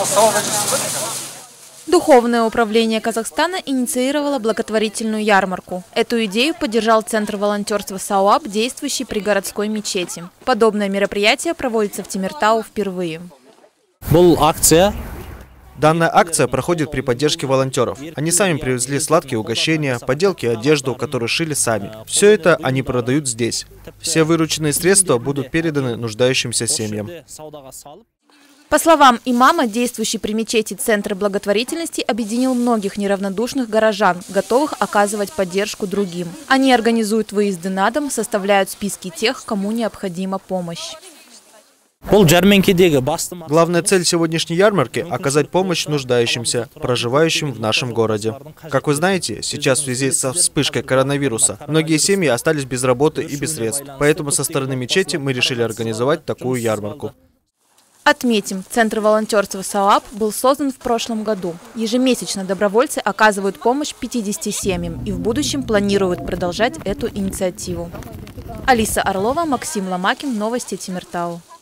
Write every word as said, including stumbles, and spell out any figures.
Духовное управление Казахстана инициировало благотворительную ярмарку. Эту идею поддержал Центр волонтерства САОАП, действующий при городской мечети. Подобное мероприятие проводится в Темиртау впервые. Данная акция проходит при поддержке волонтеров. Они сами привезли сладкие угощения, поделки и одежду, которую шили сами. Все это они продают здесь. Все вырученные средства будут переданы нуждающимся семьям. По словам имама, действующий при мечети Центр благотворительности объединил многих неравнодушных горожан, готовых оказывать поддержку другим. Они организуют выезды на дом, составляют списки тех, кому необходима помощь. Главная цель сегодняшней ярмарки – оказать помощь нуждающимся, проживающим в нашем городе. Как вы знаете, сейчас в связи со вспышкой коронавируса многие семьи остались без работы и без средств. Поэтому со стороны мечети мы решили организовать такую ярмарку. Отметим, Центр волонтерства САОАП был создан в прошлом году. Ежемесячно добровольцы оказывают помощь пятидесяти семьям и в будущем планируют продолжать эту инициативу. Алиса Орлова, Максим Ломакин, новости Темиртау.